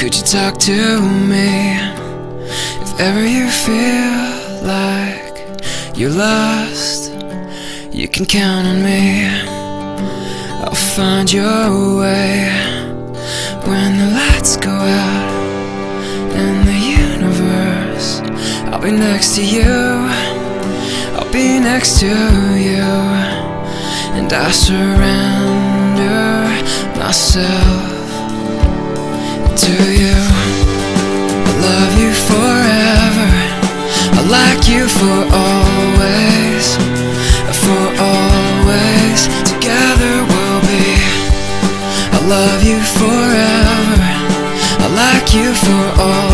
Could you talk to me? If ever you feel like you're lost, you can count on me. I'll find your way when the lights go out in the universe. I'll be next to you, I'll be next to you, and I surrender myself to you. I love you forever, I like you for always, together we'll be. I love you forever, I like you for always.